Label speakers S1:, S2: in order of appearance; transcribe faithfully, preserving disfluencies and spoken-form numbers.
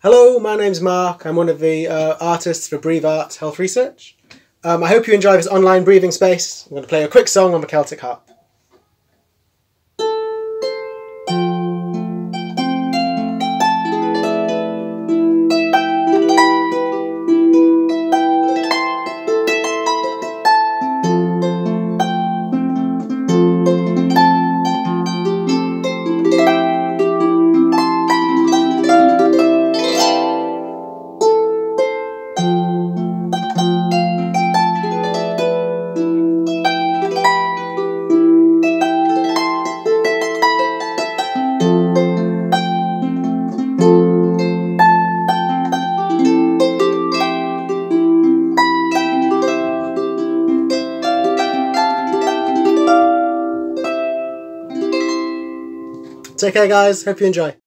S1: Hello, my name's Mark. I'm one of the uh, artists for Breathe Art Health Research. Um, I hope you enjoy this online breathing space. I'm going to play a quick song on the Celtic harp. Take care, guys. Hope you enjoy.